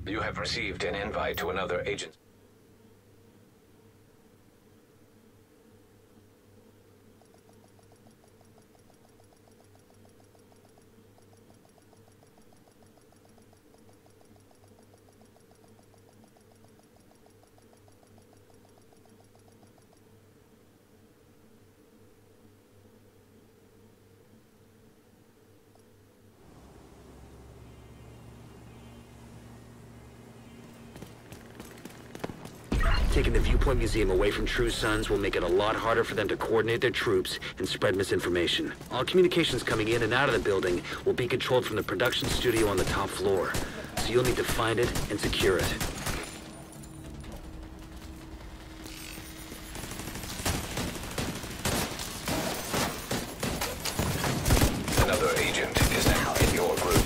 You have received an invite to another agent. Taking the Viewpoint Museum away from True Sons will make it a lot harder for them to coordinate their troops and spread misinformation. All communications coming in and out of the building will be controlled from the production studio on the top floor, so you'll need to find it and secure it. Another agent is now in your group.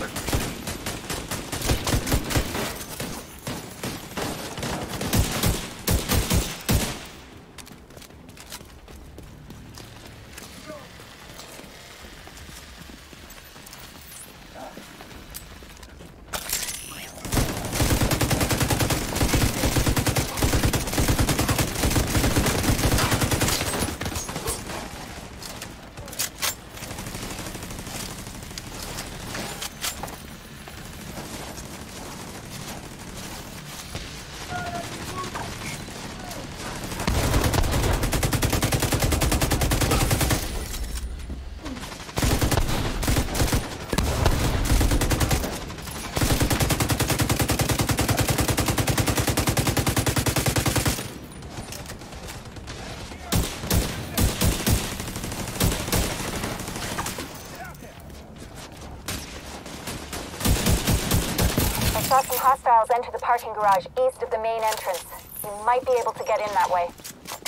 I saw some hostiles enter the parking garage east of the main entrance. You might be able to get in that way.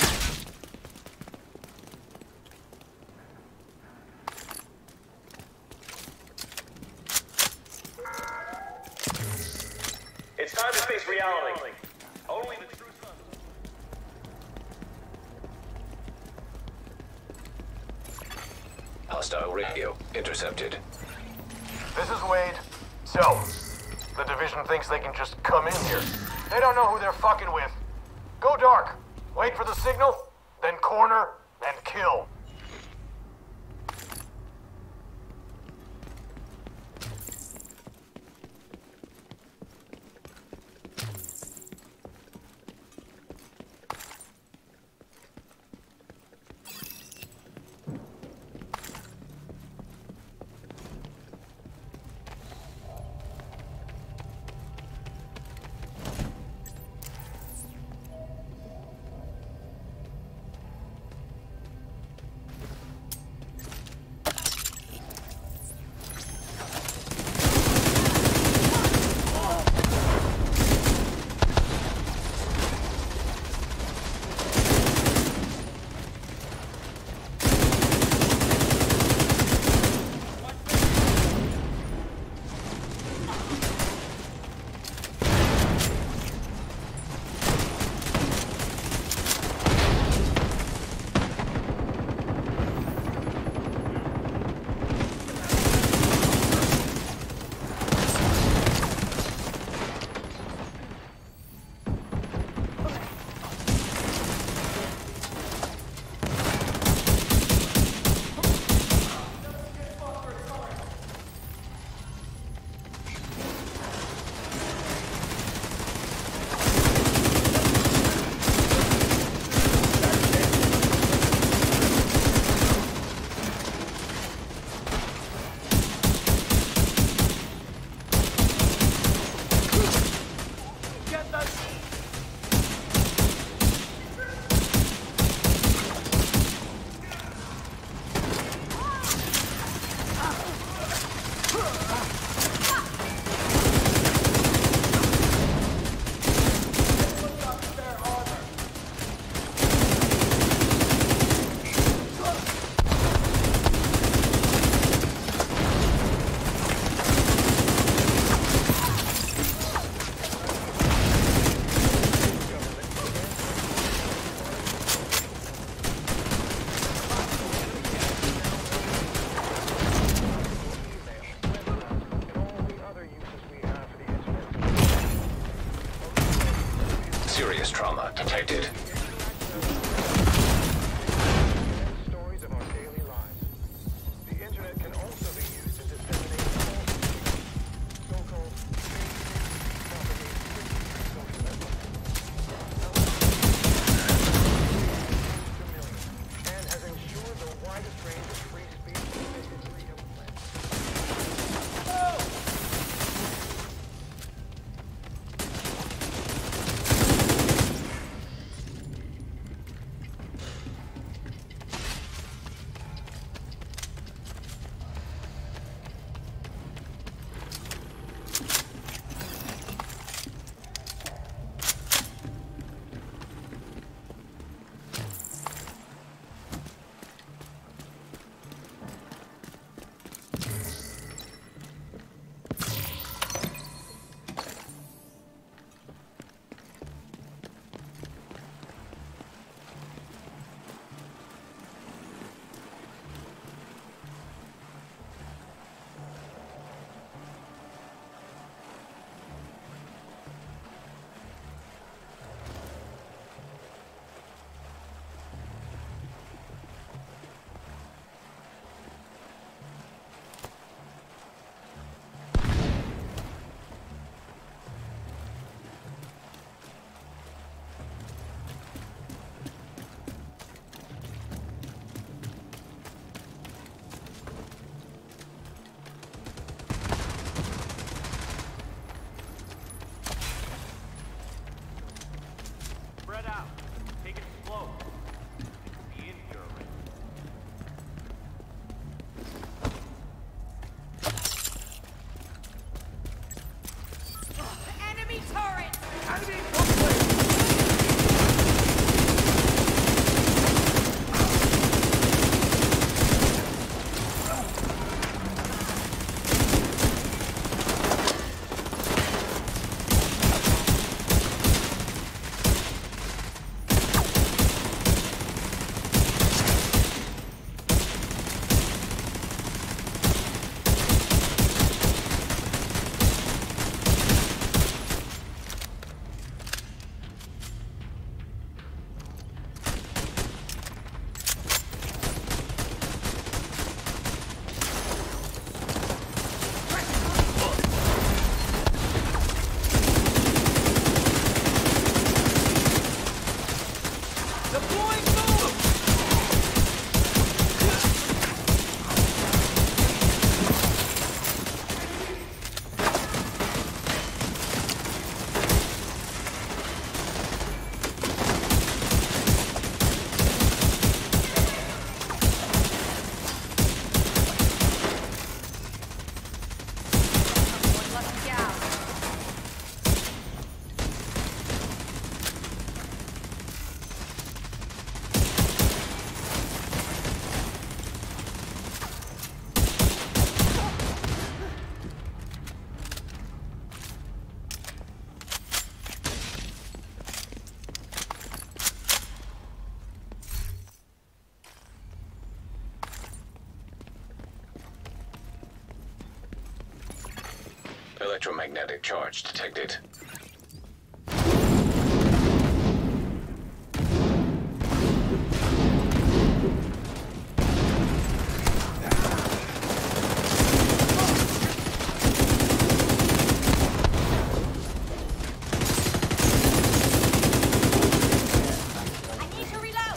It's time to face reality. Only the true sons. Hostile radio intercepted. This is Wade. So, the Division thinks they can just come in here. They don't know who they're fucking with. Go dark. Wait for the signal, then corner and kill. Serious trauma detected. Stories of our daily lives. The internet can also be used to disseminate false so-called propagate social networks. And has ensured the widest range of free speech in the history of the planet. Spread out. Take it slow. It could be in here already. Enemy turret! Electromagnetic charge detected. I need to reload!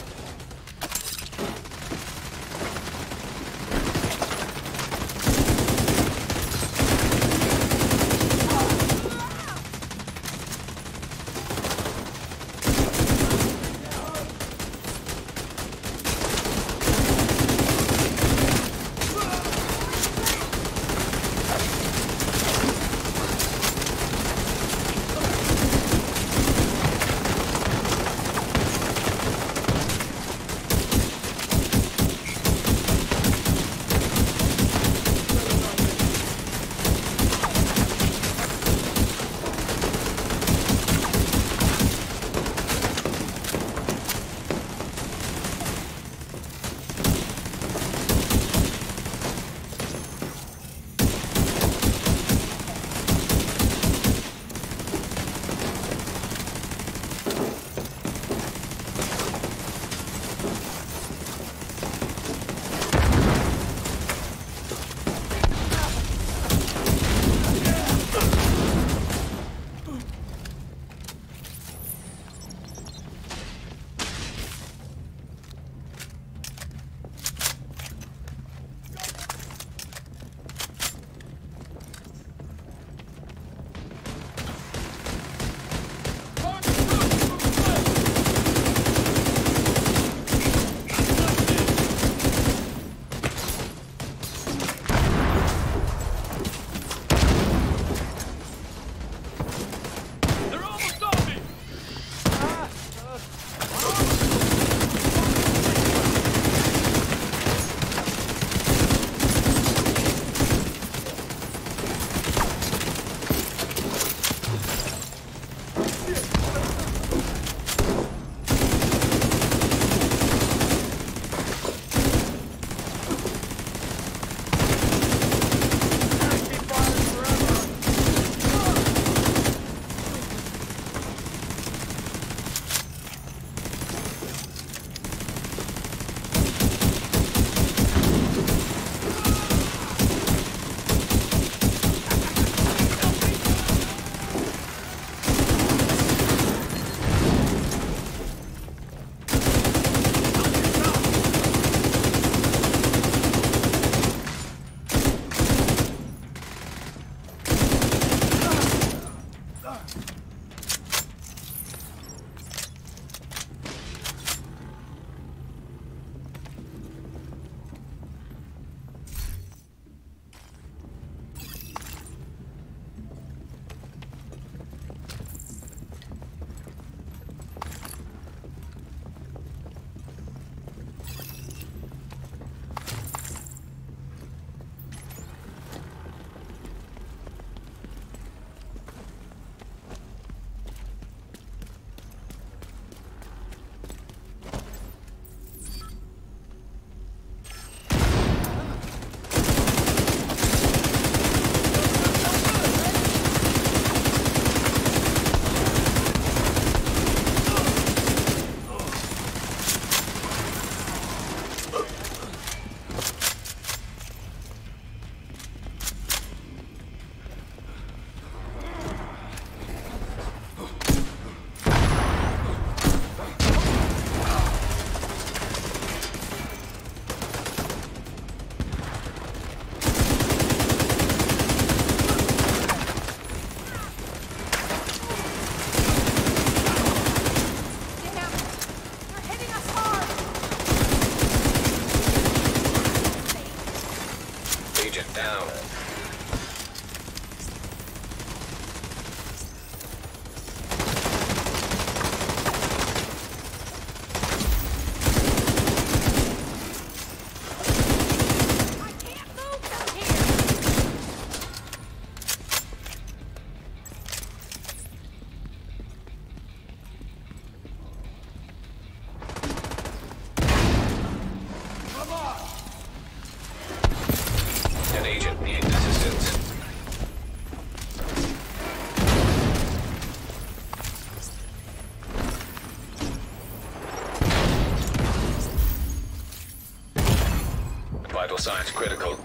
Vital signs critical.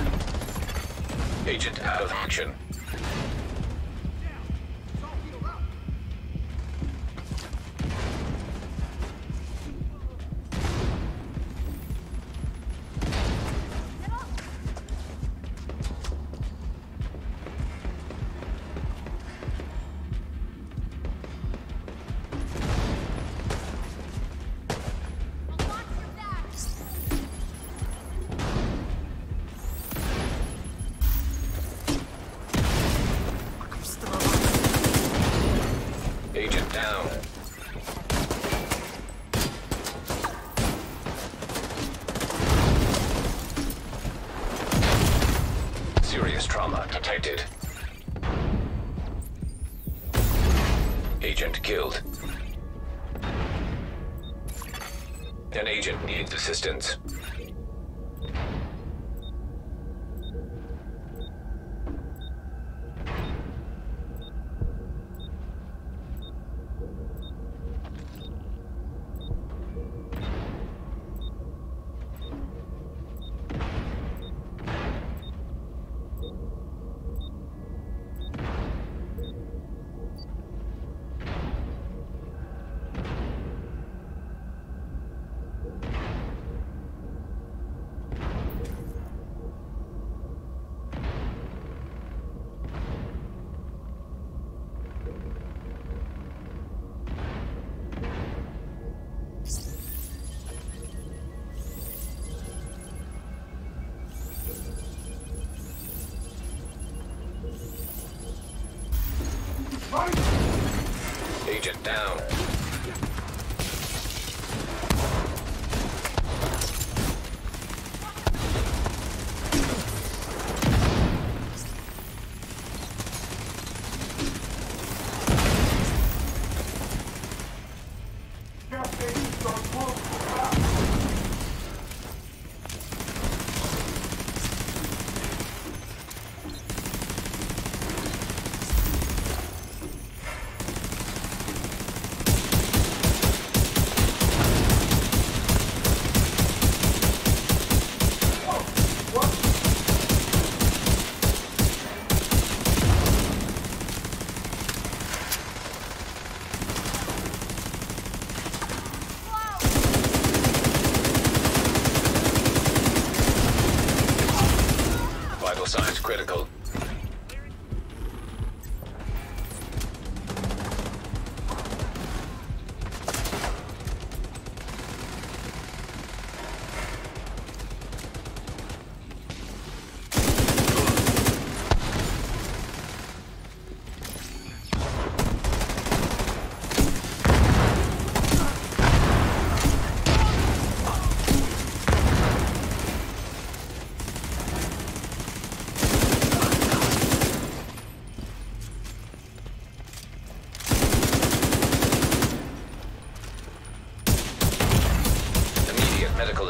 Agent out of action. Agent down. Serious trauma detected. Agent killed. An agent needs assistance. Agent down.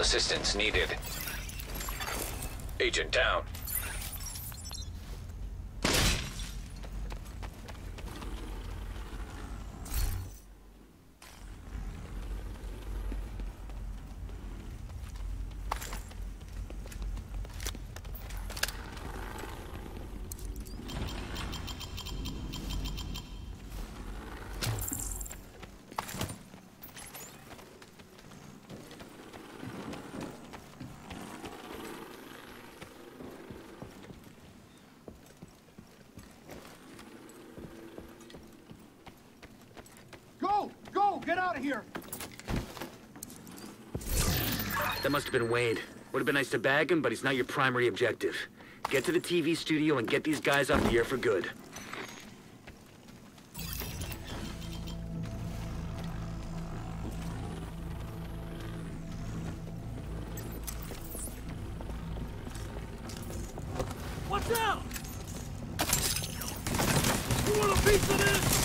assistance needed. Agent down. Go! Get out of here! That must have been Wade. Would have been nice to bag him, but he's not your primary objective. Get to the TV studio and get these guys off the air for good. Watch out! You want a piece of this?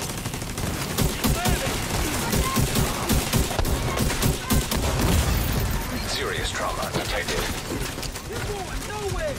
Serious trauma detected. You're going nowhere!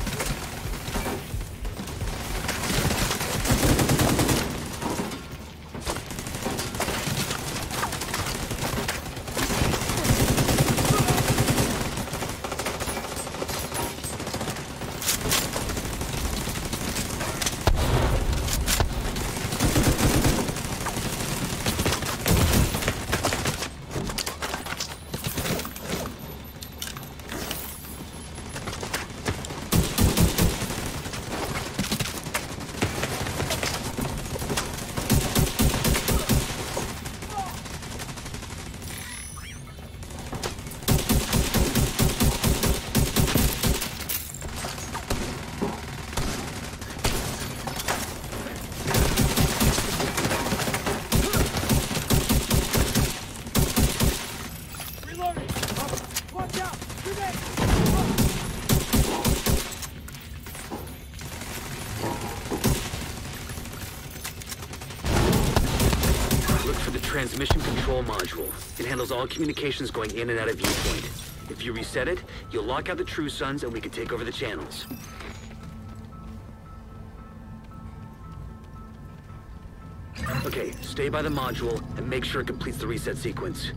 Transmission control module. It handles all communications going in and out of Viewpoint. If you reset it, you'll lock out the True Sons and we can take over the channels. Okay, stay by the module and make sure it completes the reset sequence.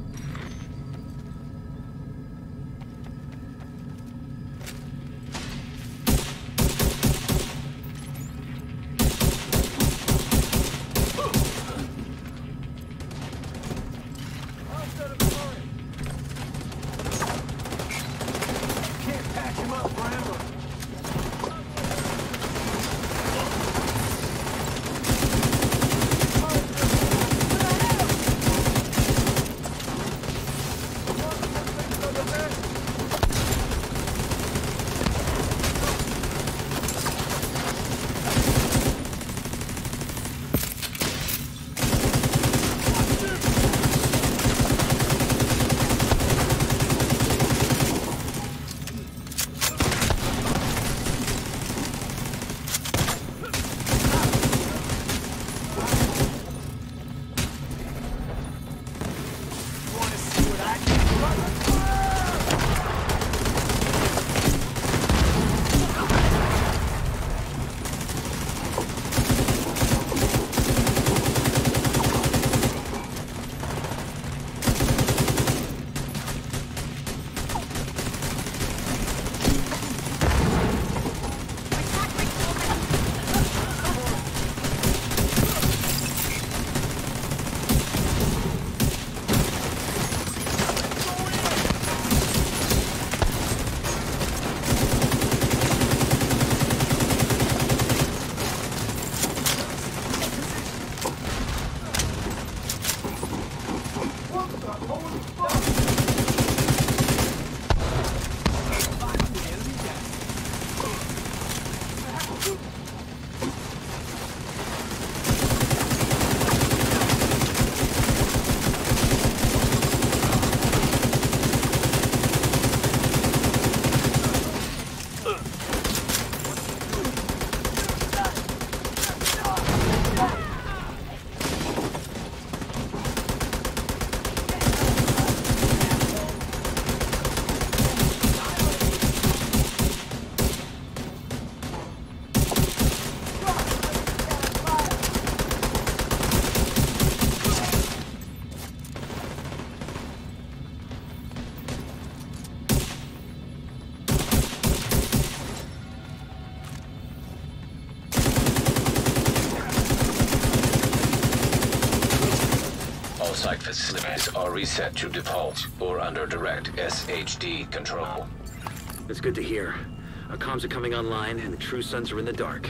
site facilities are reset to default or under direct SHD control. That's good to hear. Our comms are coming online, and the True Sons are in the dark.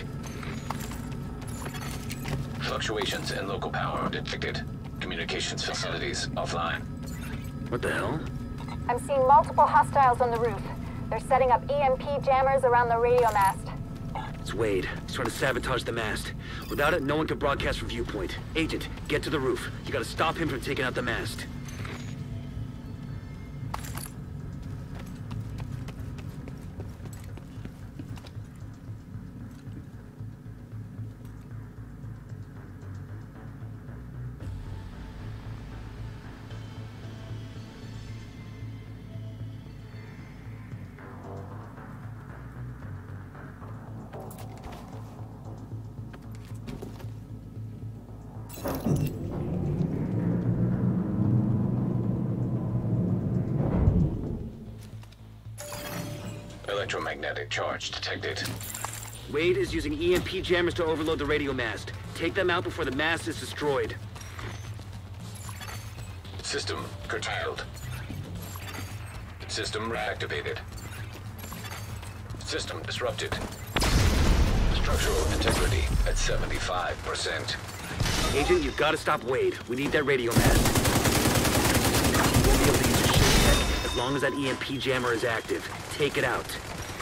Fluctuations in local power detected. Communications facilities offline. What the hell? I'm seeing multiple hostiles on the roof. They're setting up EMP jammers around the radio mast. It's Wade. He's trying to sabotage the mast. Without it, no one can broadcast from Viewpoint. Agent, get to the roof. You gotta stop him from taking out the mast. Electromagnetic charge detected. Wade is using EMP jammers to overload the radio mast. Take them out before the mast is destroyed. System curtailed. System reactivated. System disrupted. Structural integrity at 75%. Agent, you've gotta stop Wade. We need that radio mast. You won't be able to use your ship tech as long as that EMP jammer is active. Take it out.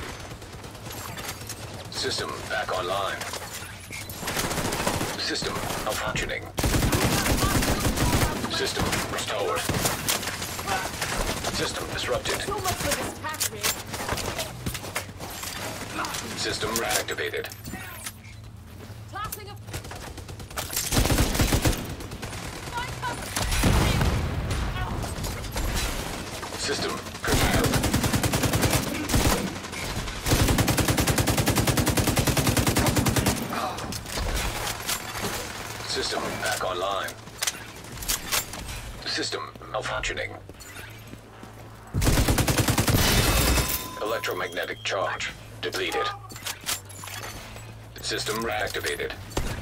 System back online. System malfunctioning. System restored. System disrupted. Too much for this pack rig. System reactivated. Tossing a... System curtailed. System back online. System malfunctioning. Electromagnetic charge depleted. System reactivated.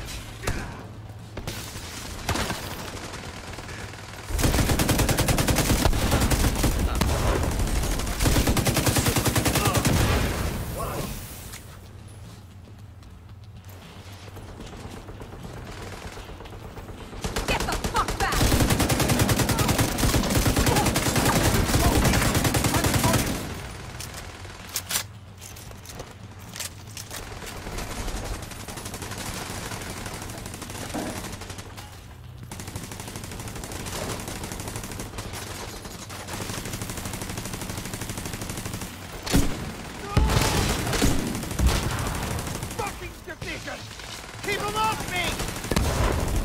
Get the fuck back! Fucking division! Keep them off me!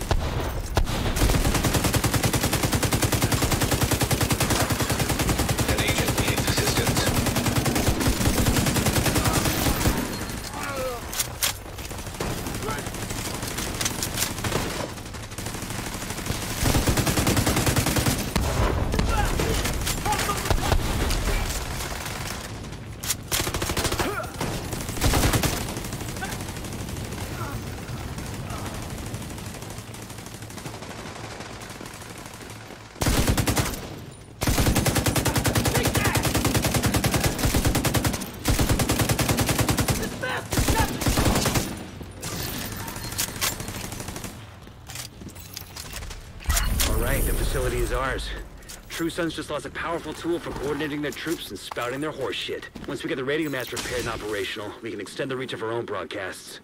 An agent needs assistance. Alright, the facility is ours. True Sons just lost a powerful tool for coordinating their troops and spouting their horse shit. Once we get the radio mast repaired and operational, we can extend the reach of our own broadcasts.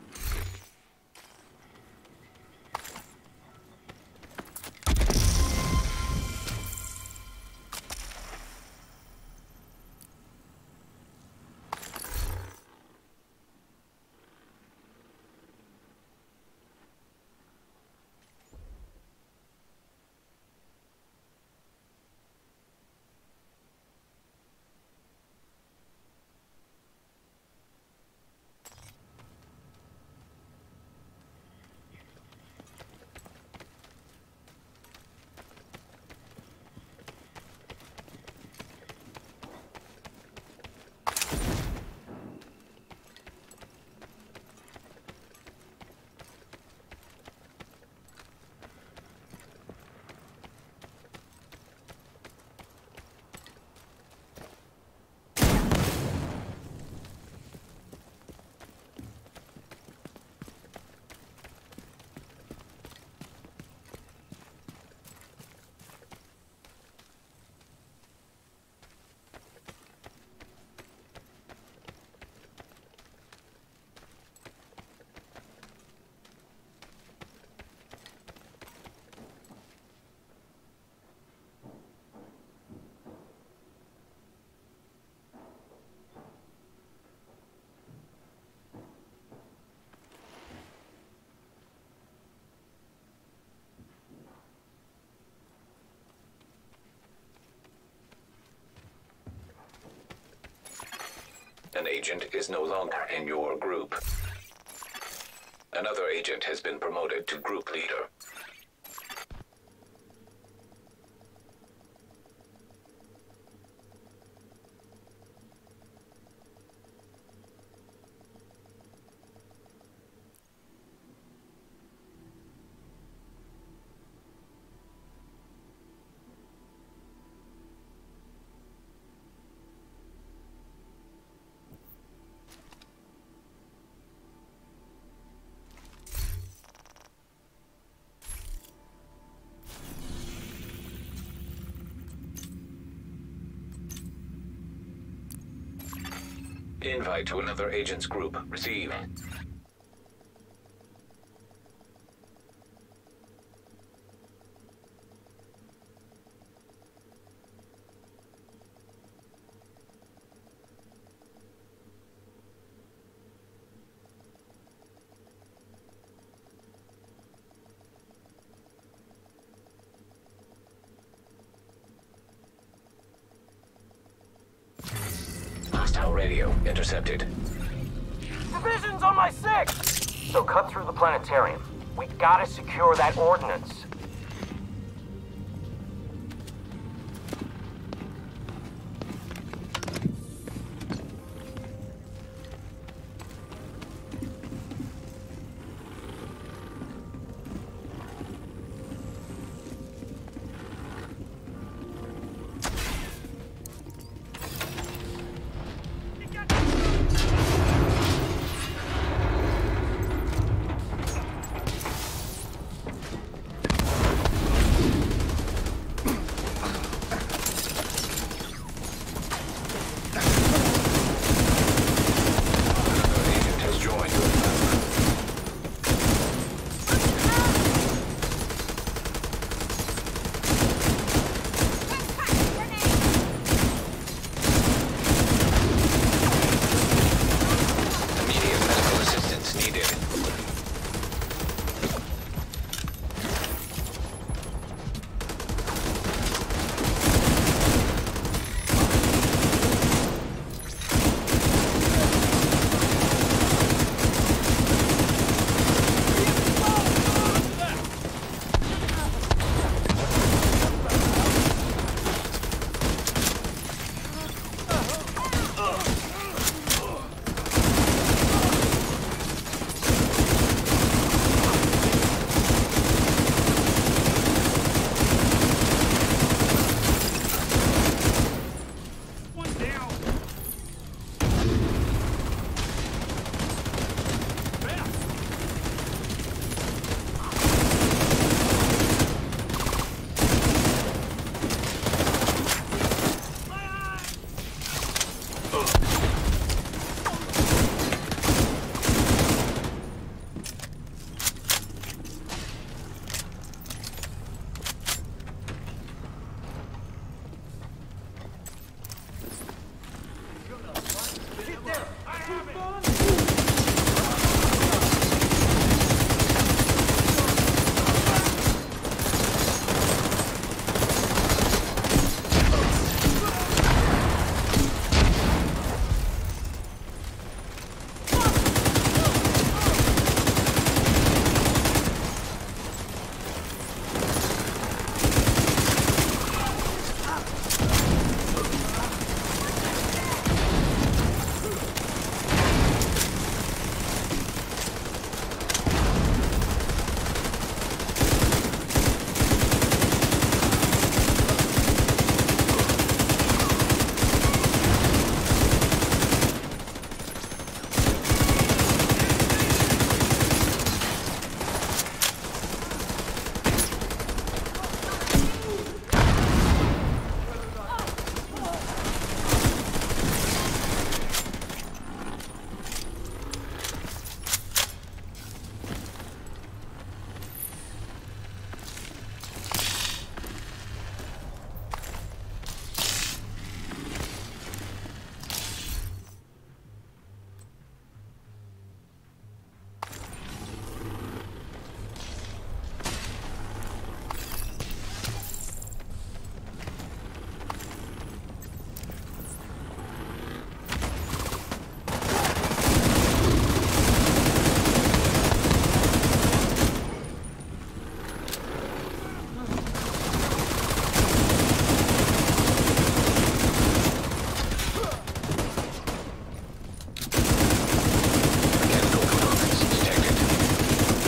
agent is no longer in your group. Another agent has been promoted to group leader. Invite to another agent's group received. Hostile radio intercepted. Division's on my 6! So cut through the planetarium. We gotta secure that ordnance.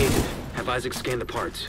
Agent, have Isaac scan the parts.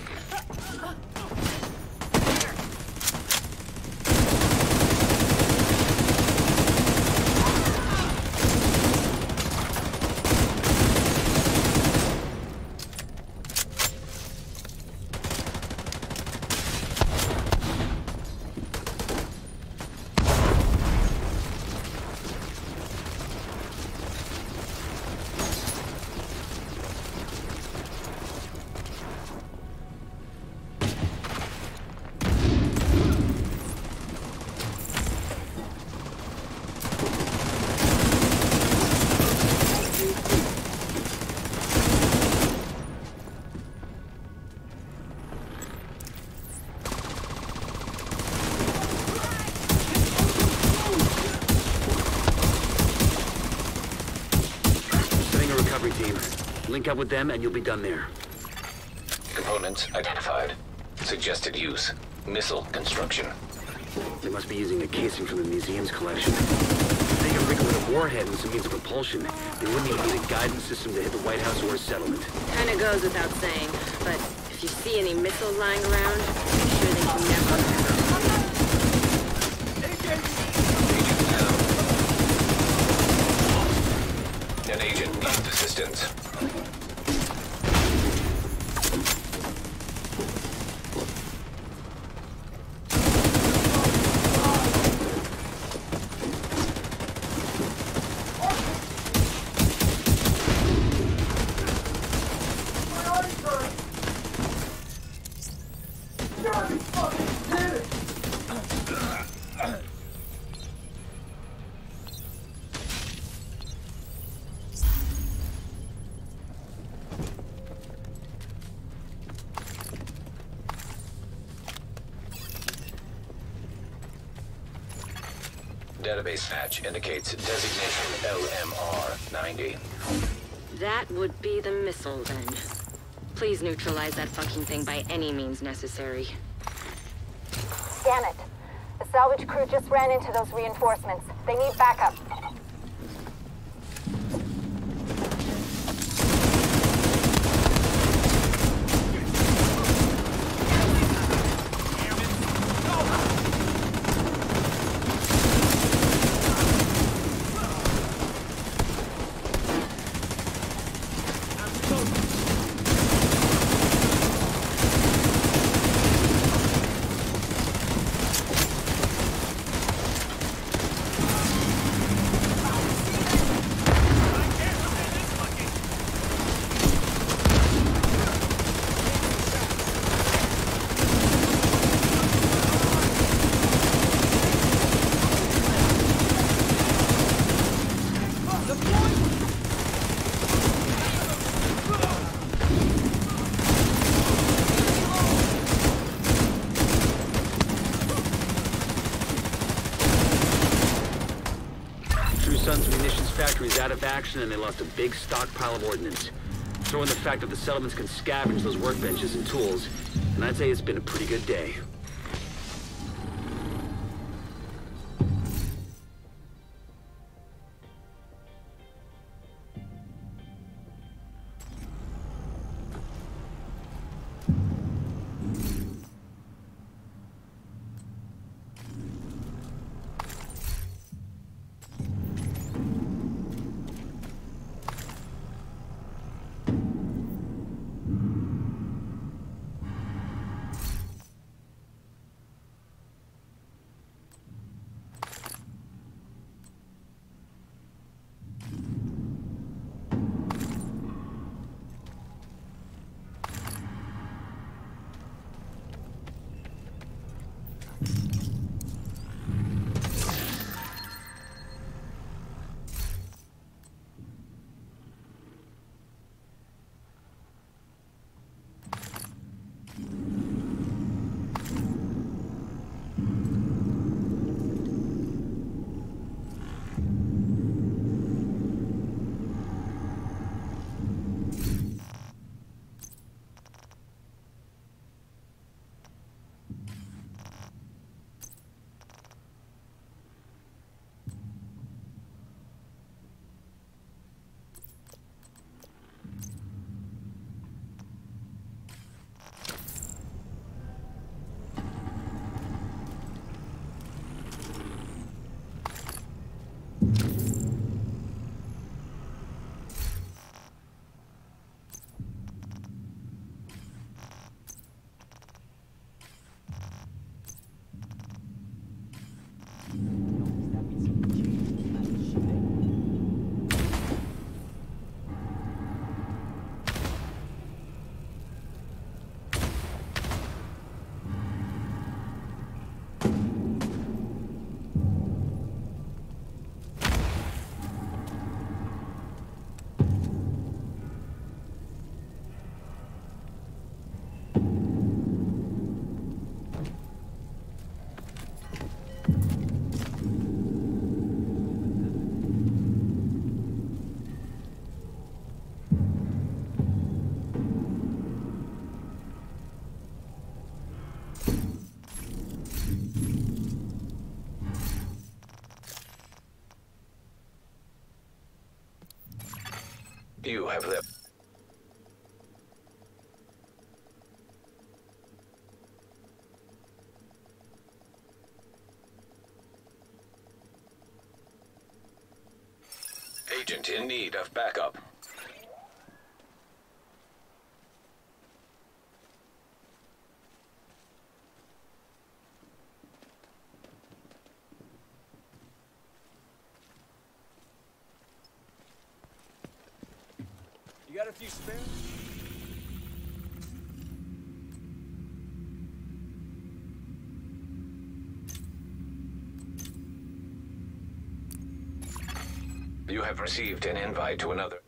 Team. Link up with them and you'll be done there. Components identified. Suggested use. Missile construction. They must be using a casing from the museum's collection. If they can rig it with a warhead and some means of propulsion, they wouldn't even need a guidance system to hit the White House or a settlement. Kinda goes without saying, but if you see any missiles lying around, make sure they can never ever. An agent needs assistance. Database patch indicates designation LMR-90. That would be the missile, then. Please neutralize that fucking thing by any means necessary. Damn it. The salvage crew just ran into those reinforcements. They need backup. Sun's munitions factory is out of action and they lost a big stockpile of ordnance. Throw in the fact that the settlements can scavenge those workbenches and tools, and I'd say it's been a pretty good day. You have left. Agent in need of backup. You got a few spares? You have received an invite to another.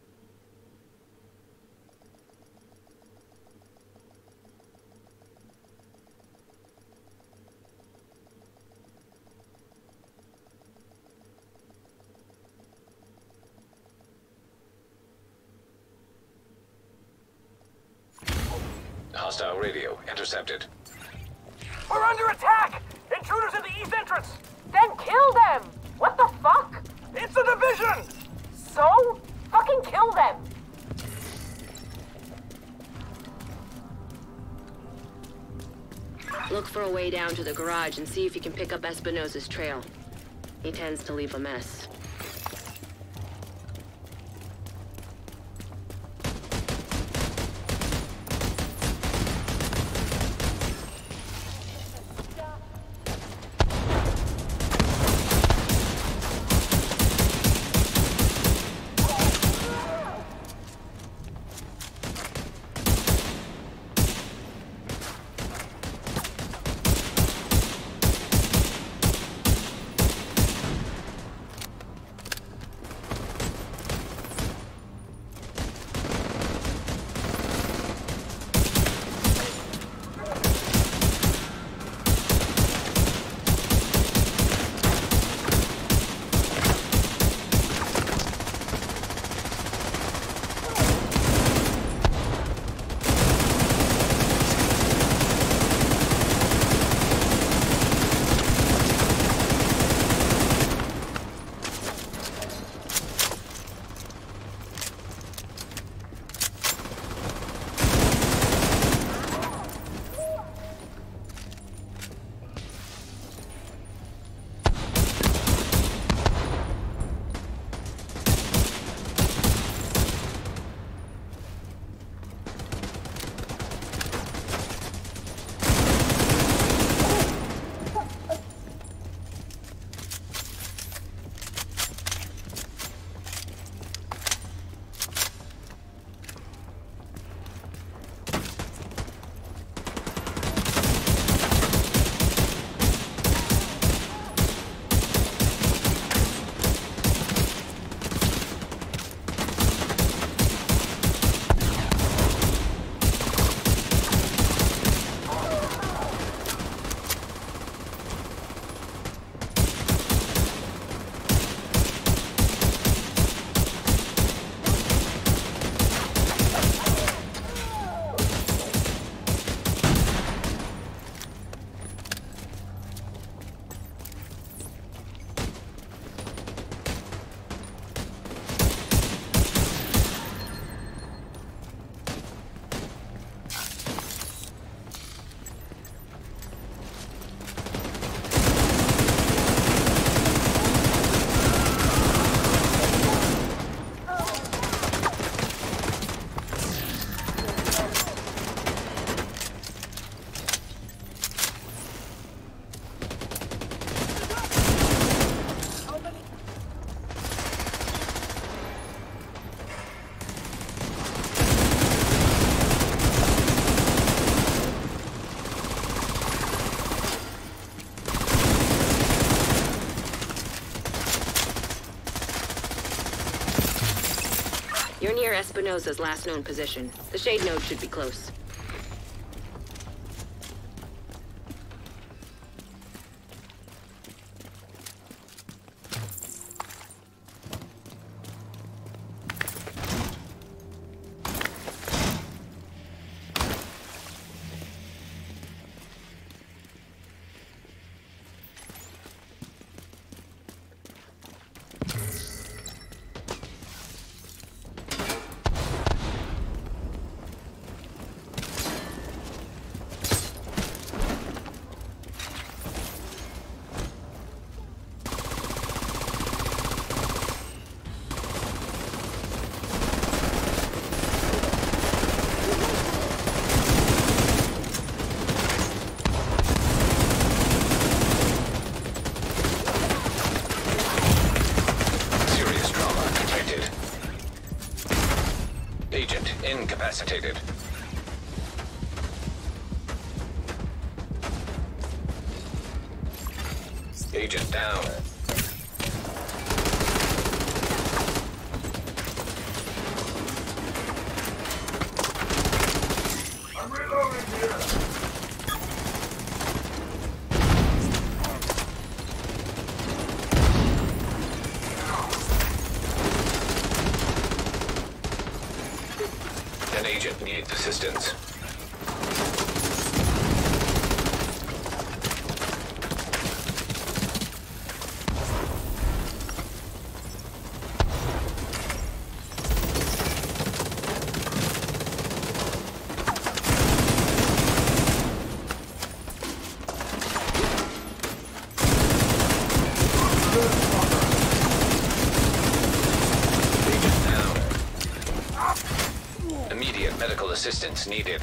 Hostile radio intercepted. We're under attack! Intruders in the east entrance! Then kill them! What the fuck? It's a division! So? Fucking kill them! Look for a way down to the garage and see if you can pick up Espinosa's trail. He tends to leave a mess. You're near Espinosa's last known position. The shade node should be close. incapacitated. Agent down. I'm reloading here. An agent needs assistance. Agent down. Immediate medical assistance needed.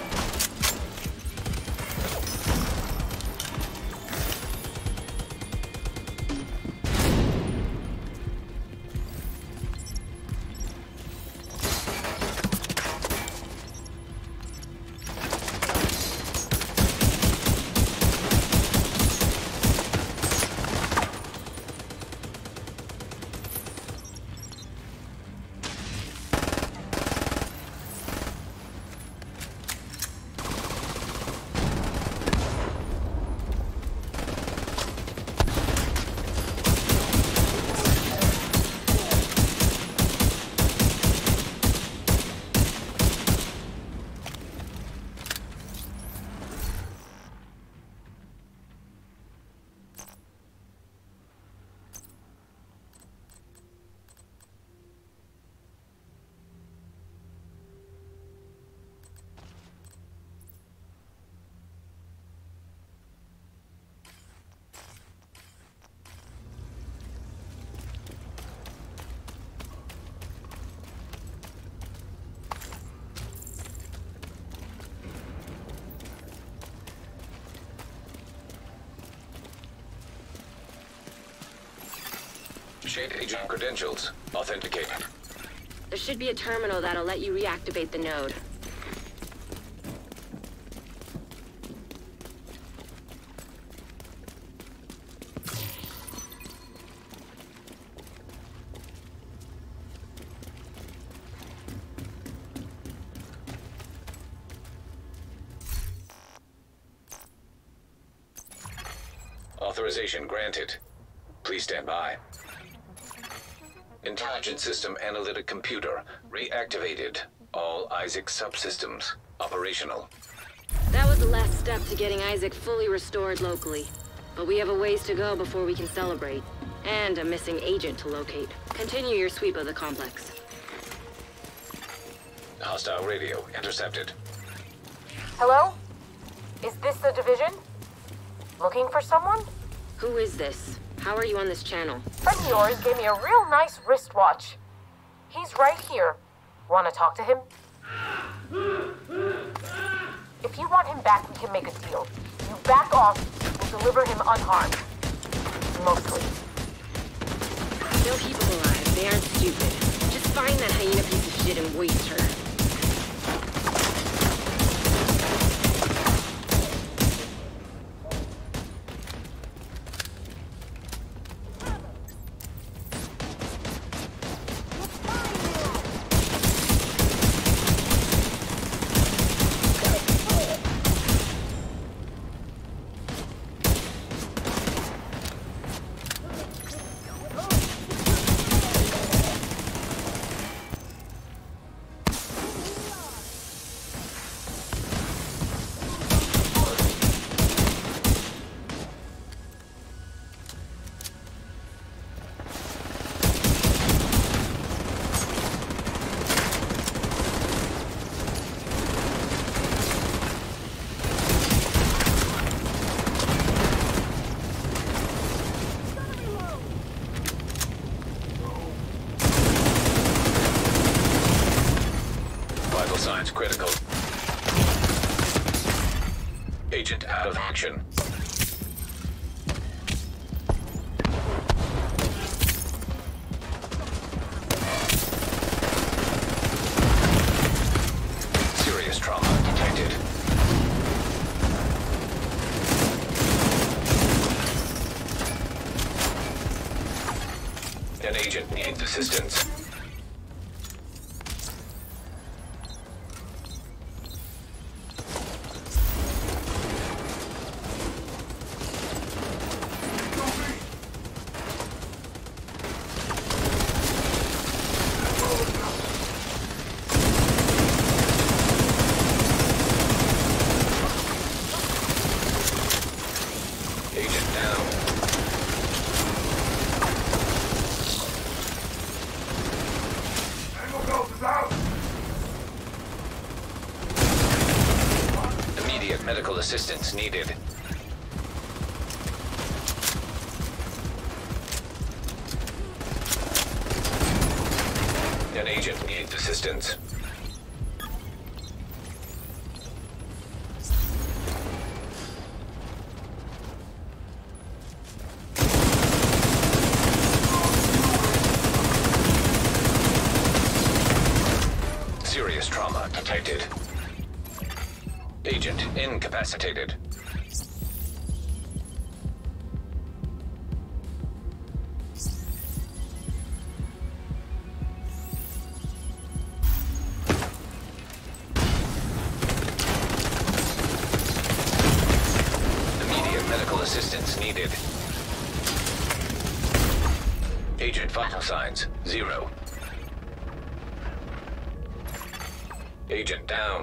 Shade agent credentials authenticated. There should be a terminal that'll let you reactivate the node. Authorization granted. Please stand by. Intelligent System Analytic Computer reactivated. All ISAC subsystems operational. That was the last step to getting Isaac fully restored locally. But we have a ways to go before we can celebrate. And a missing agent to locate. Continue your sweep of the complex. Hostile radio intercepted. Hello? Is this the division? Looking for someone? Who is this? How are you on this channel? Friend of yours gave me a real nice wristwatch. He's right here. Want to talk to him? If you want him back, we can make a deal. You back off, we'll deliver him unharmed. Mostly. They'll keep him alive. They aren't stupid. Just find that hyena piece of shit and waste her. Signs critical. Agent out of action. assistance. Agent down. Immediate medical assistance needed. An agent needs assistance. Serious trauma detected. Agent incapacitated. Immediate medical assistance needed. Agent vital signs 0. Agent down.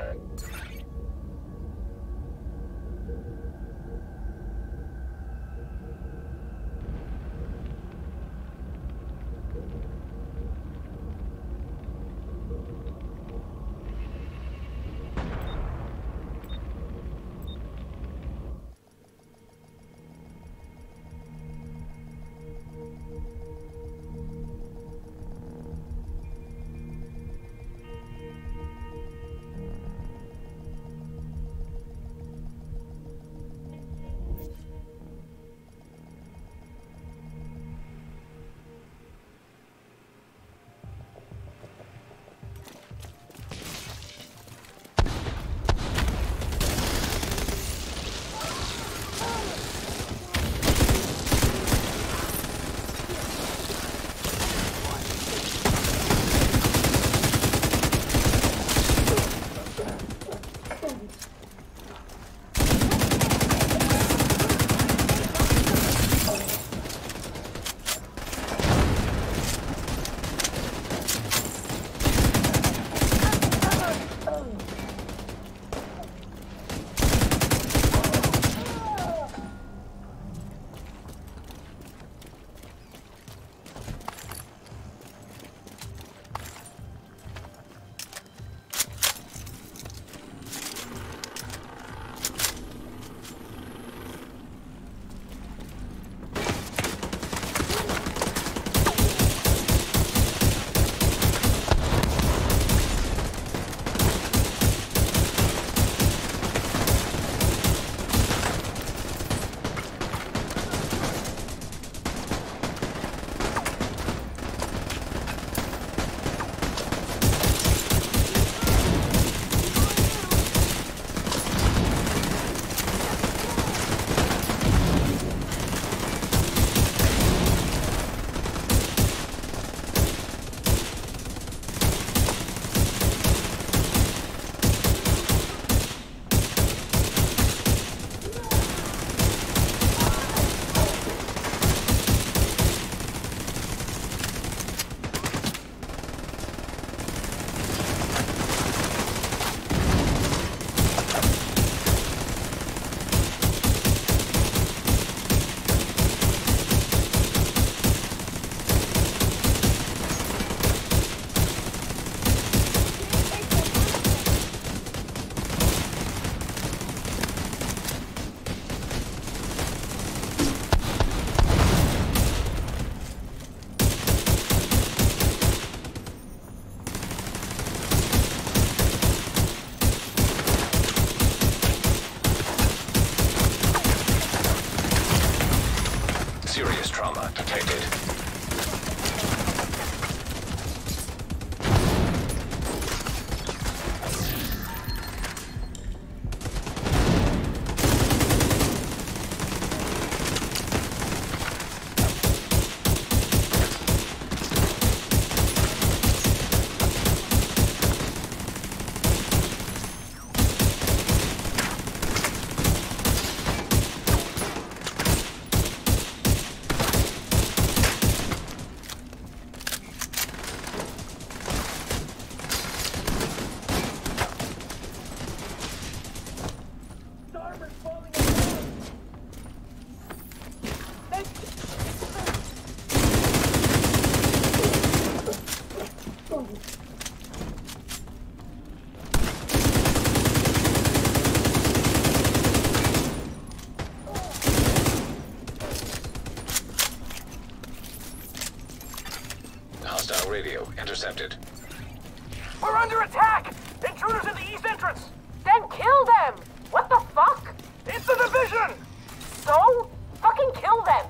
intercepted. We're under attack! Intruders in the east entrance! Then kill them! What the fuck? It's the division! So? Fucking kill them!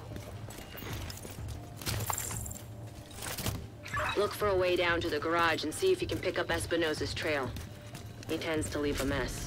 Look for a way down to the garage and see if you can pick up Espinosa's trail. He tends to leave a mess.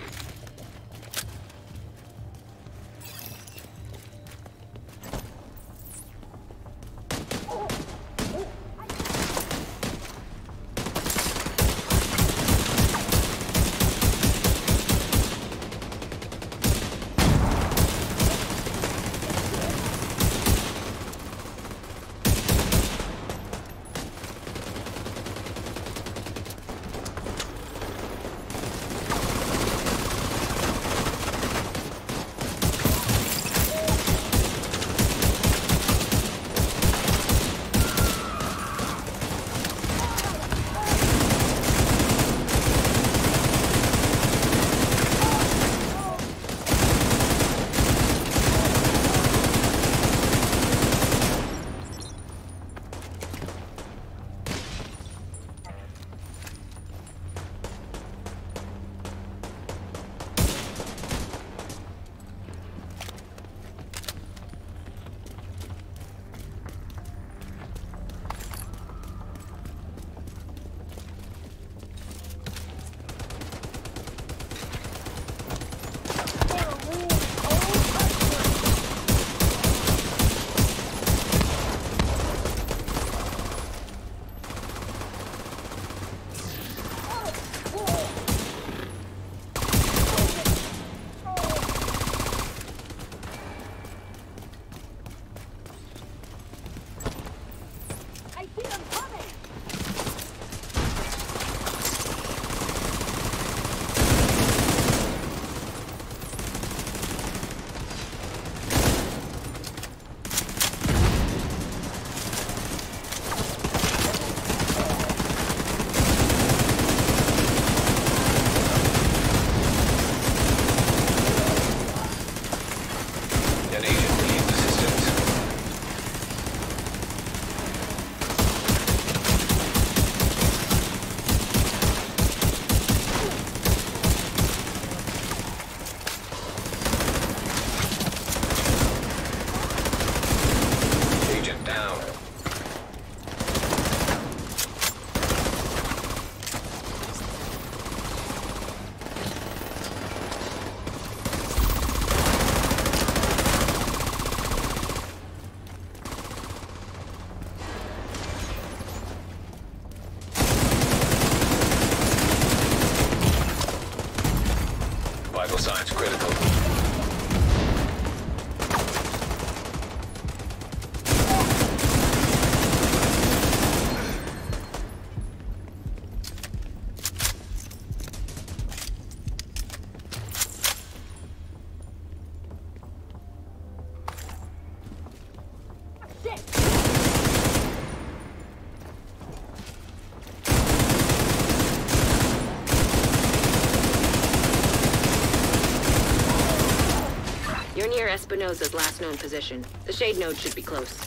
Vital signs critical. You're near Espinosa's last known position. The shade node should be close.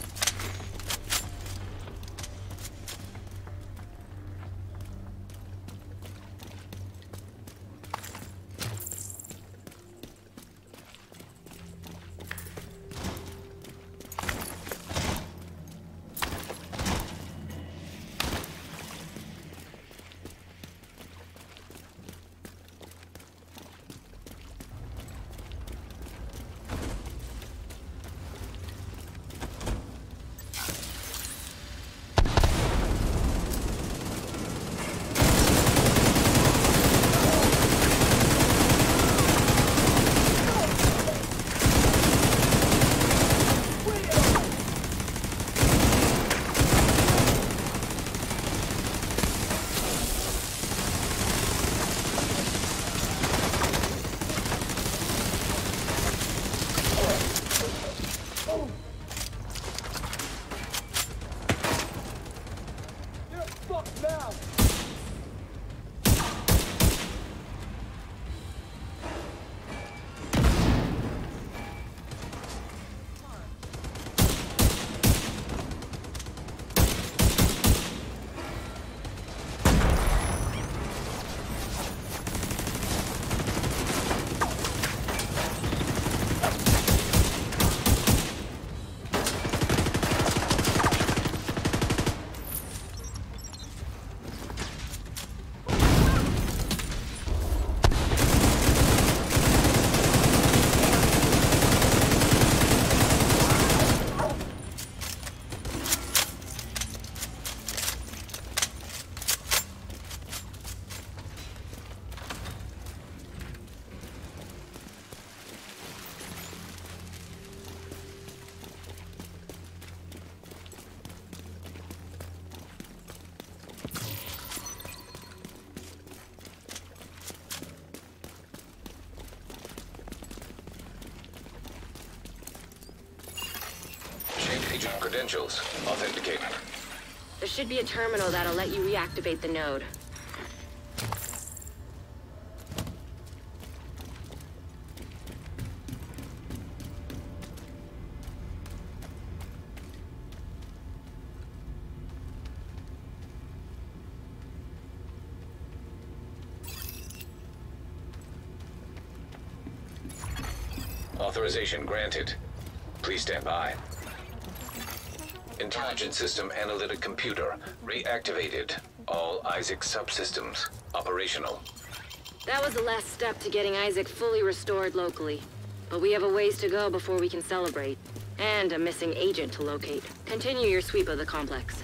Agent credentials authenticated. There should be a terminal that'll let you reactivate the node. Authorization granted. Please stand by. Intelligence system analytic computer reactivated. All ISAC subsystems operational. That was the last step to getting Isaac fully restored locally. But we have a ways to go before we can celebrate. And a missing agent to locate. Continue your sweep of the complex.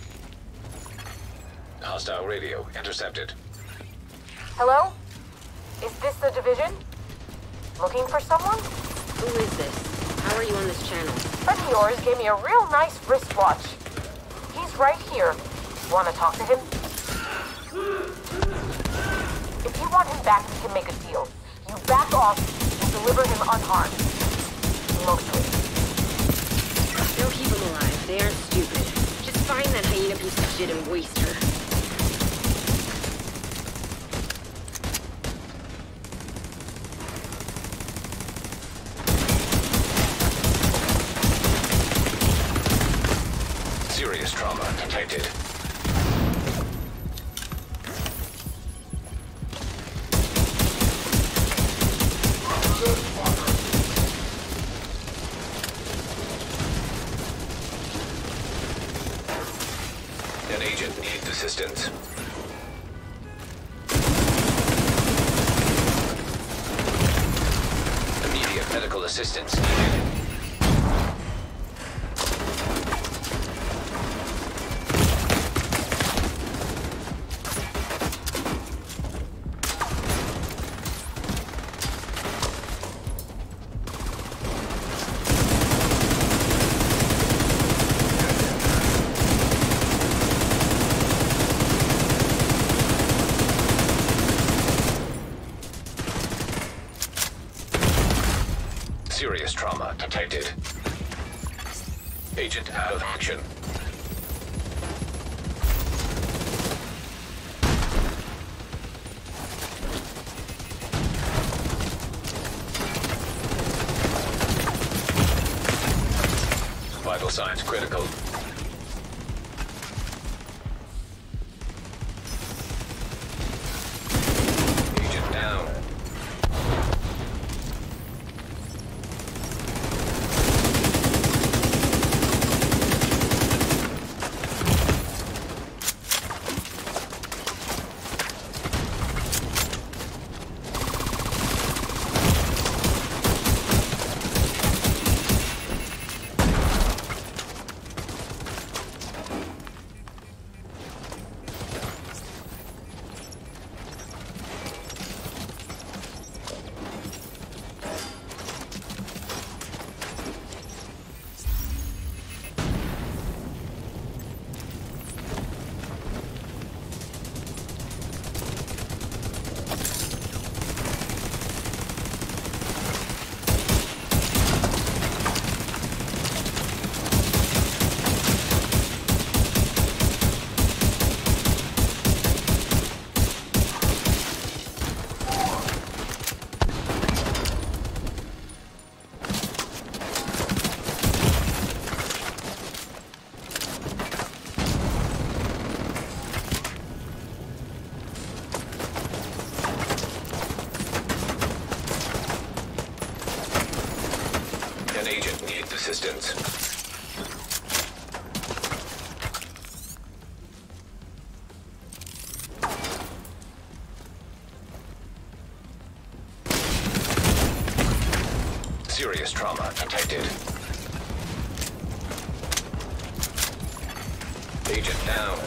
Hostile radio intercepted. Hello? Is this the division? Looking for someone? Who is this? How are you on this channel? A friend of yours gave me a real nice wristwatch. He's right here. Want to talk to him? If you want him back, we can make a deal. You back off, we'll deliver him unharmed. Mostly. They'll keep him alive. They aren't stupid. Just find that hyena piece of shit and waste her. Serious trauma detected. An agent needs assistance. Immediate medical assistance needed. Serious trauma detected. Agent out of action. Vital signs critical. Agent down. An agent needs assistance. Serious trauma detected. Agent down.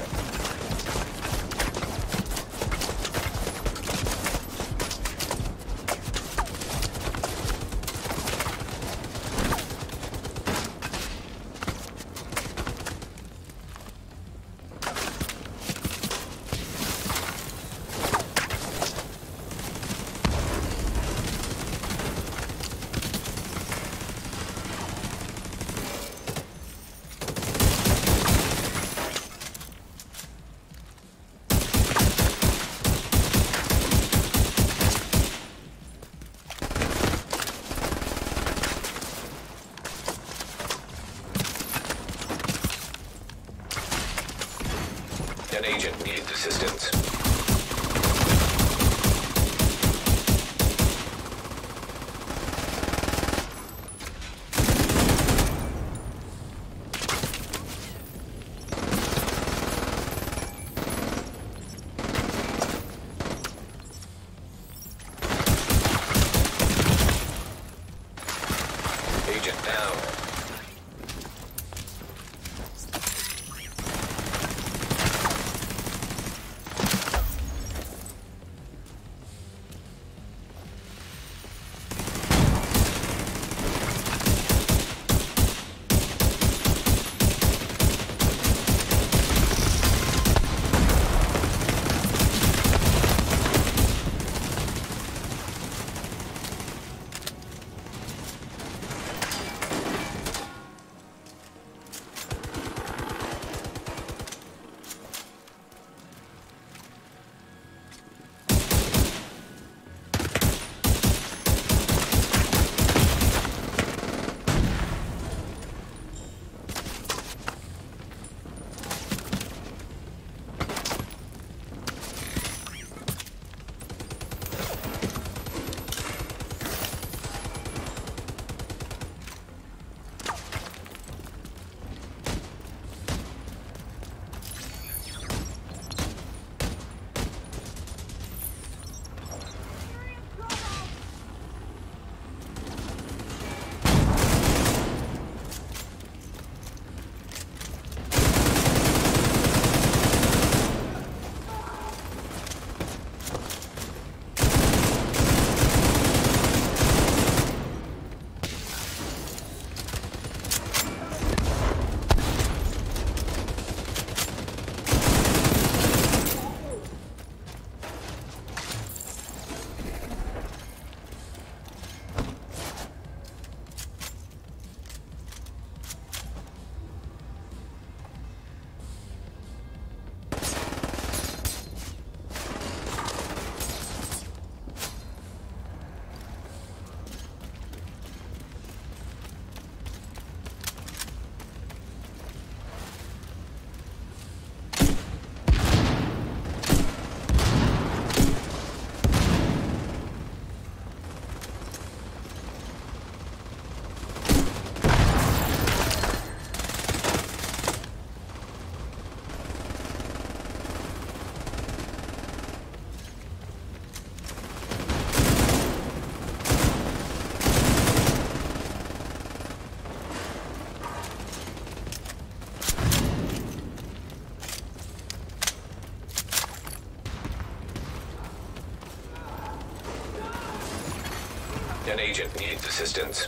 An agent needs assistance.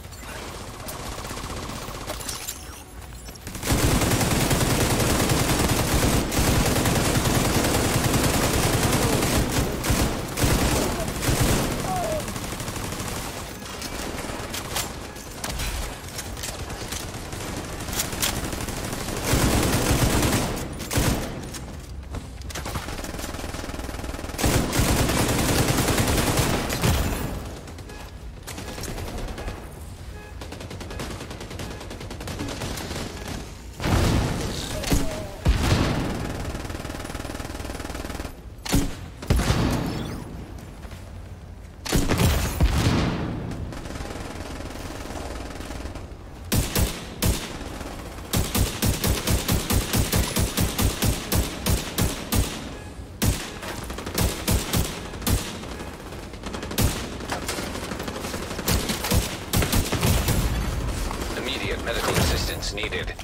Medical assistance needed.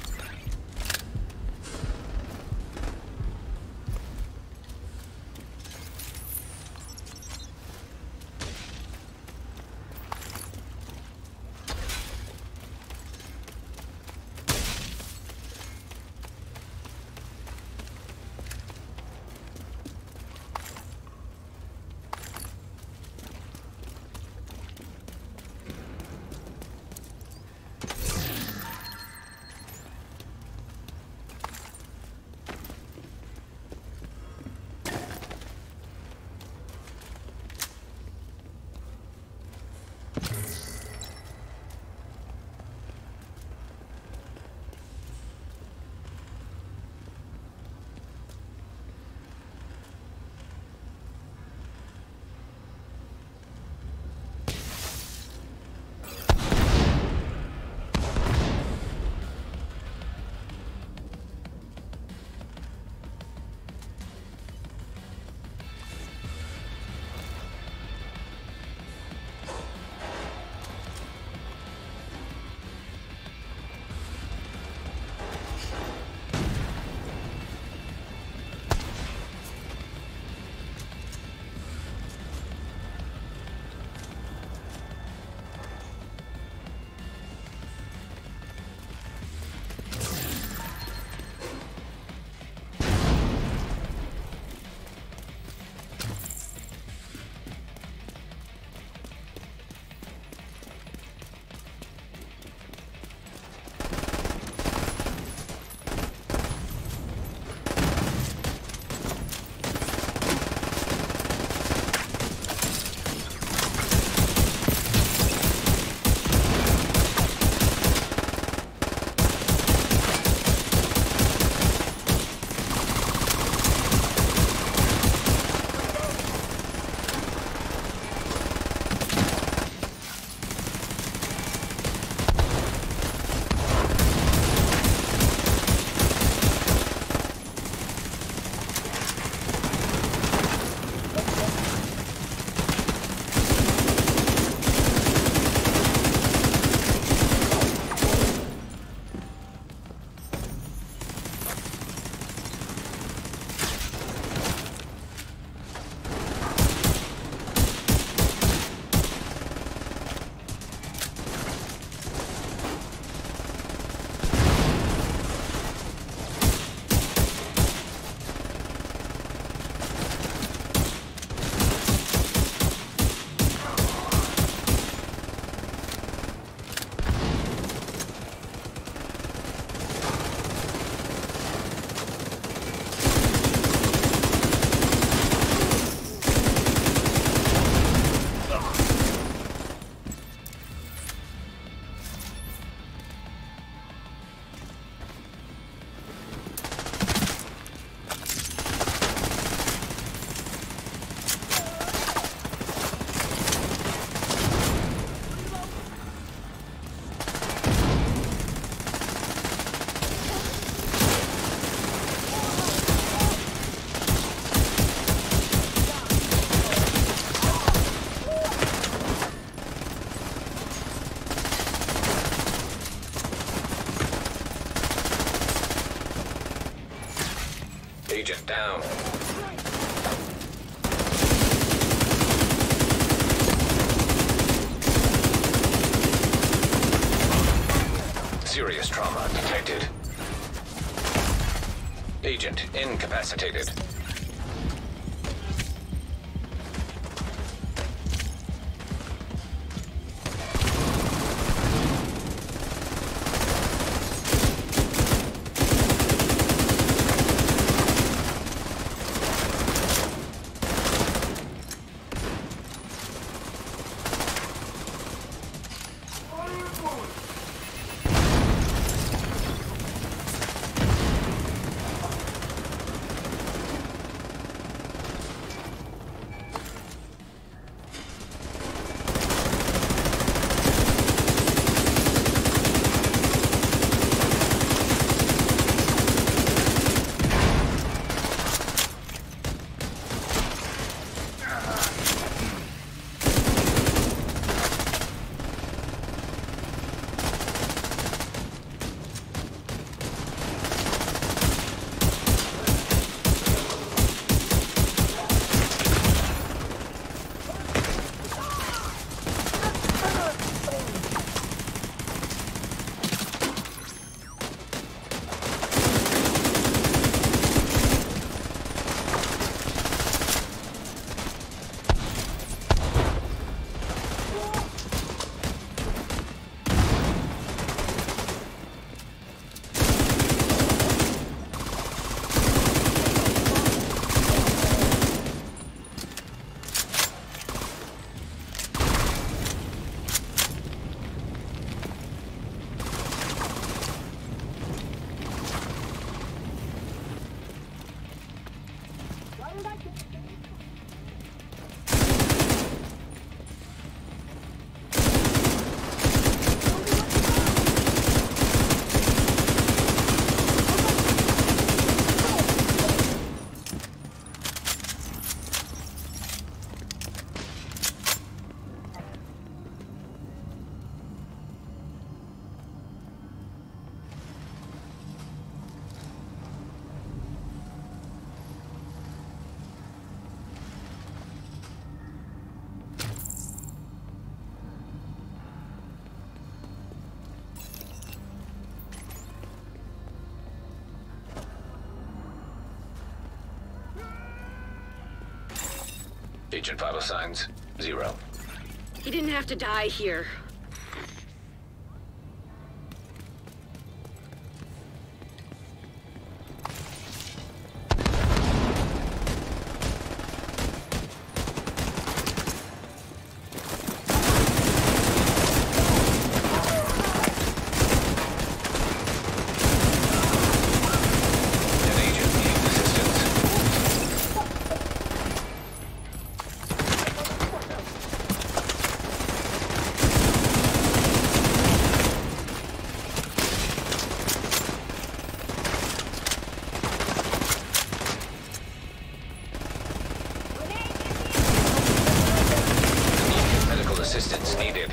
Agent down. Serious trauma detected. Agent incapacitated. Agent vital signs, 0. He didn't have to die here. Assistance needed.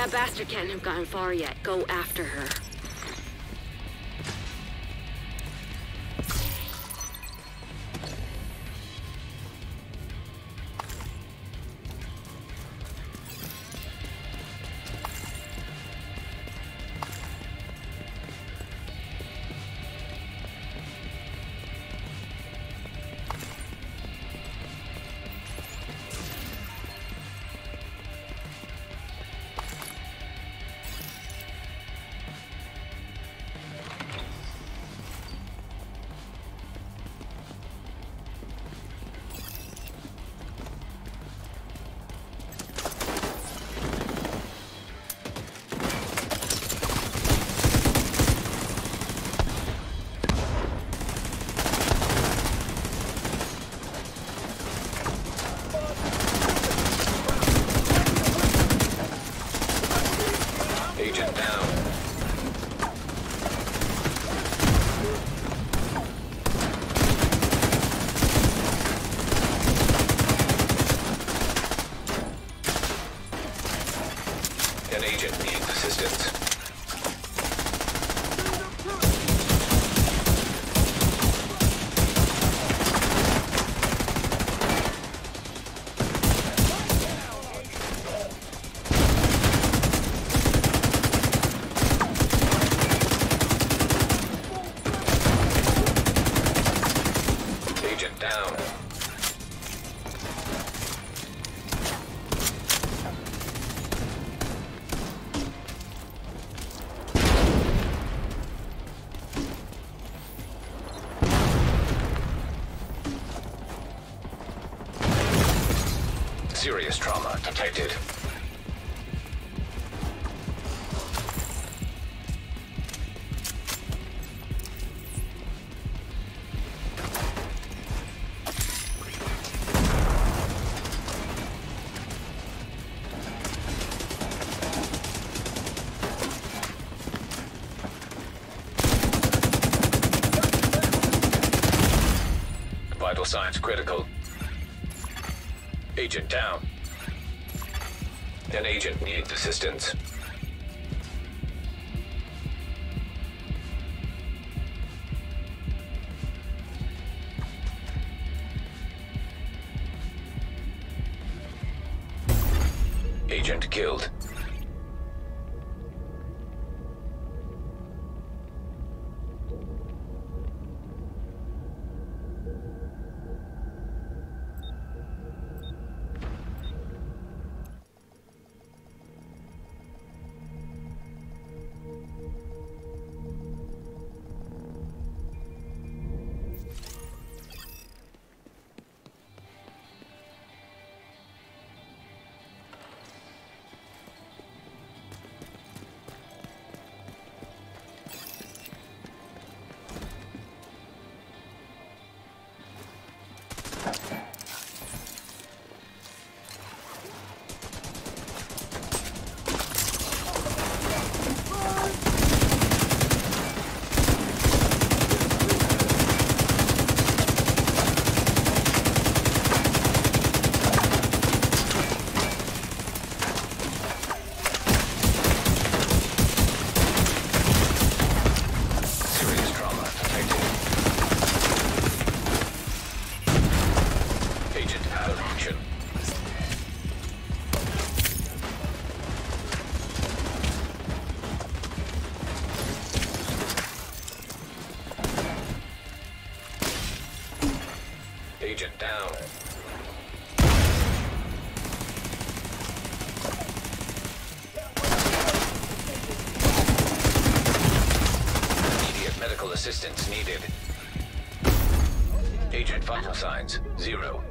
That bastard can't have gotten far yet. Go after her. Agent down. An agent needs assistance. Agent down. Serious trauma detected. Vital signs critical. Agent down. An agent needs assistance. Agent killed. Agent down. Immediate medical assistance needed. Agent vital signs 0.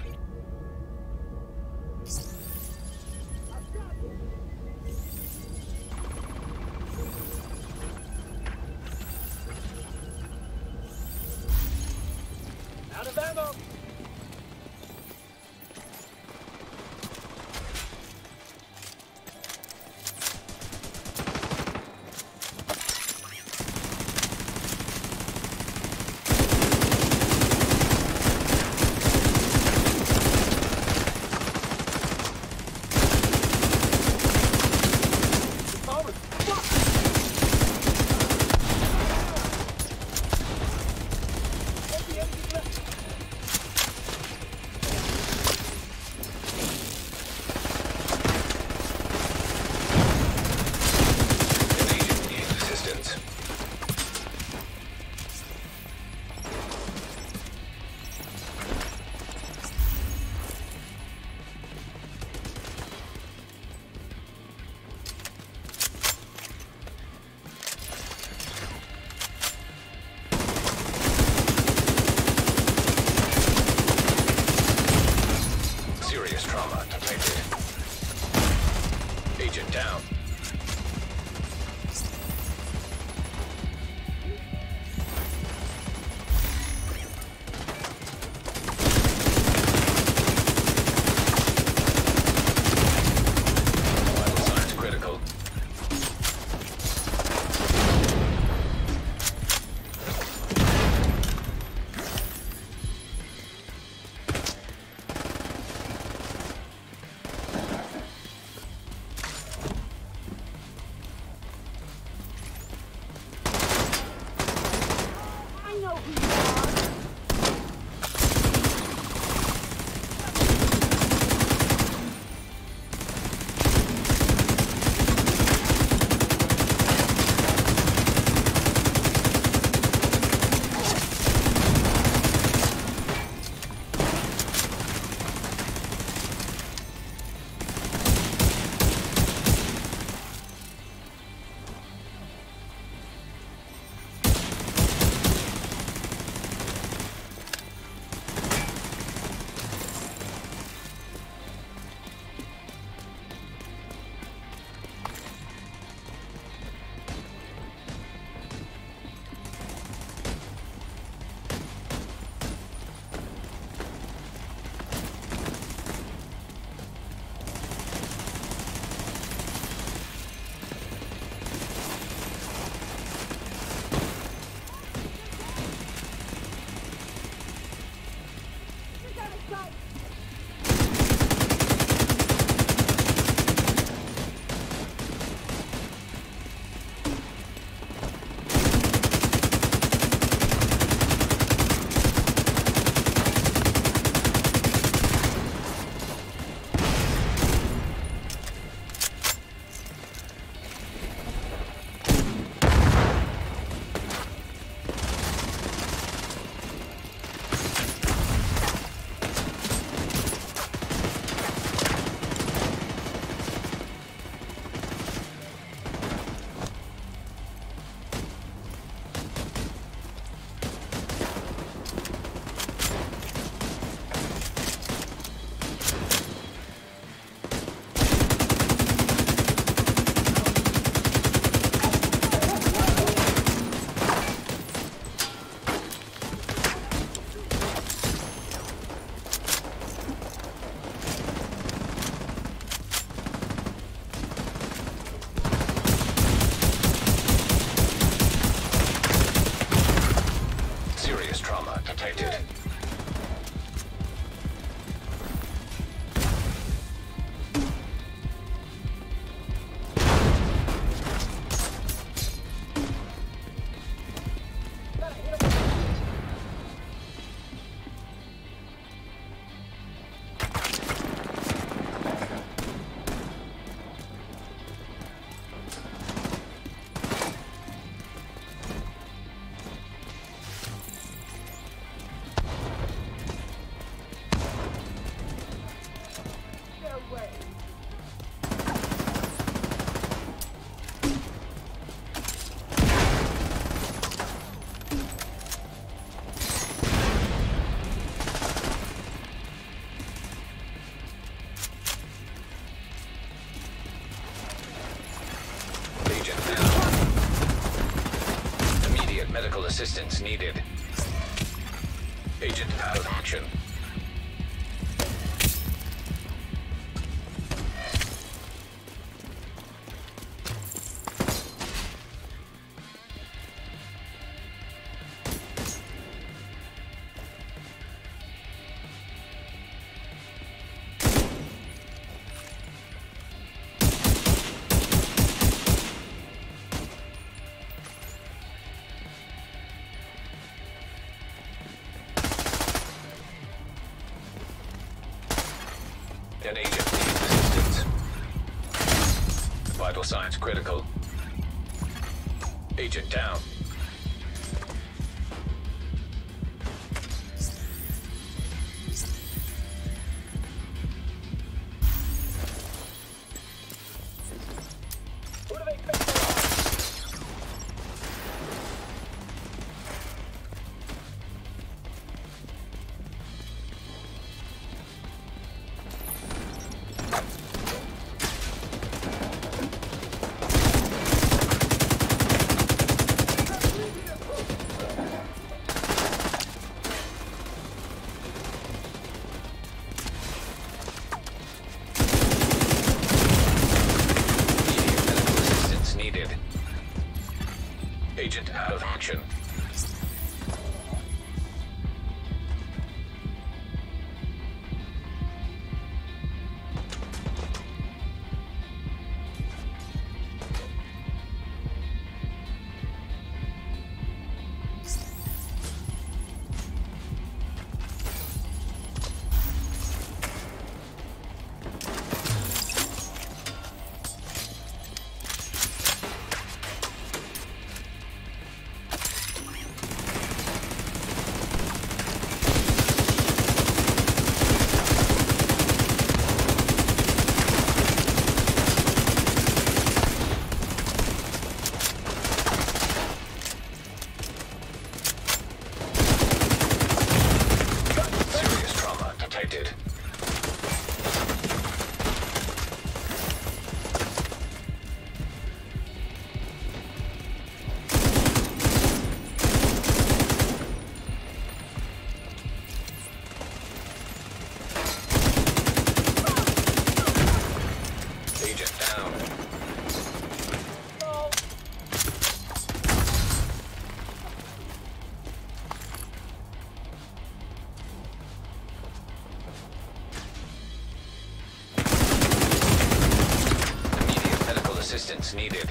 Out of ammo! medical assistance needed. Agent out of action. An agent needs assistance. Vital signs critical. Agent down. Agent out of action. Assistance needed.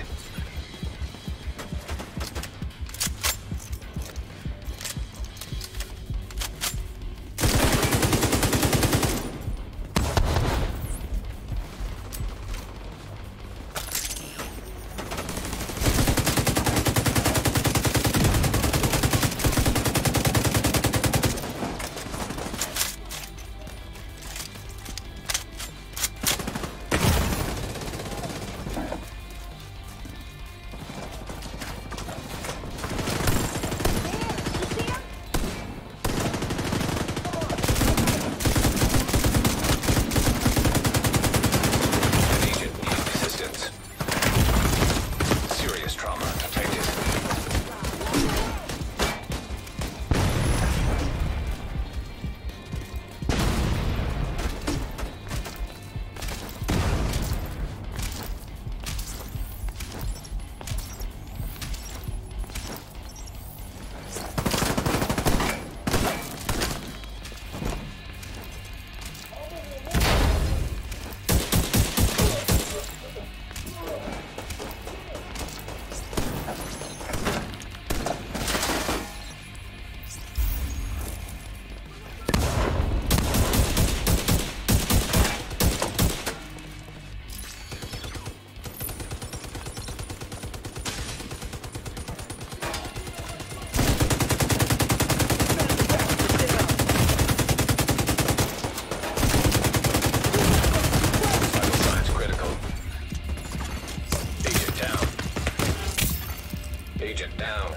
Agent down.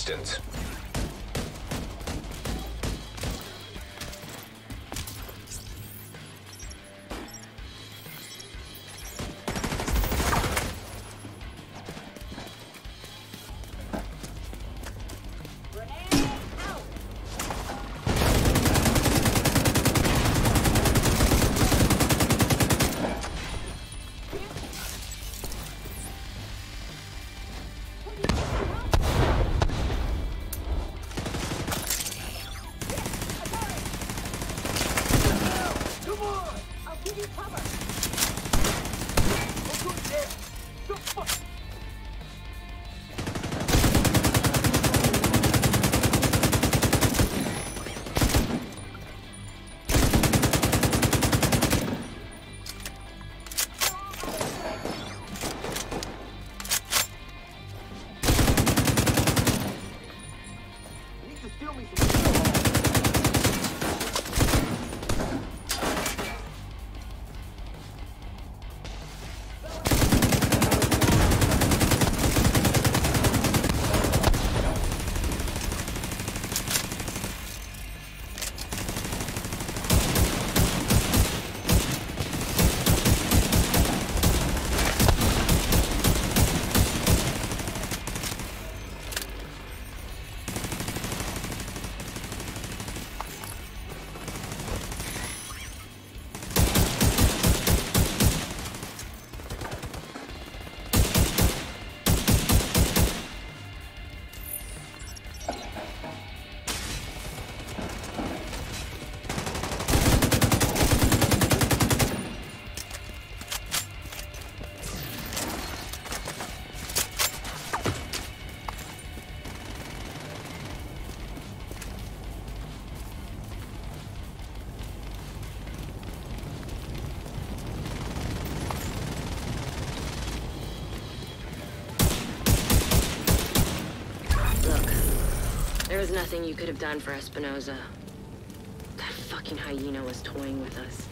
distance. There was nothing you could have done for Espinosa. That fucking hyena was toying with us.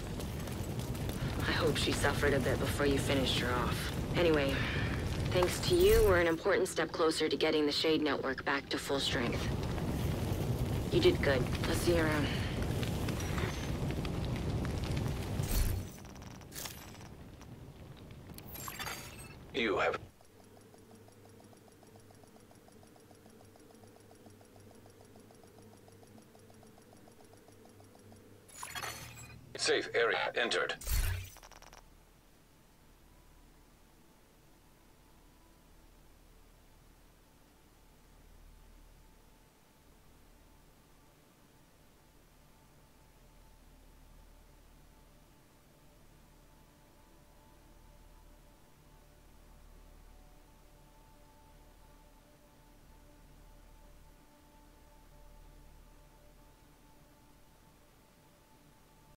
I hope she suffered a bit before you finished her off. Anyway, thanks to you, we're an important step closer to getting the Shade Network back to full strength. You did good. I'll see you around. You have... Safe area entered.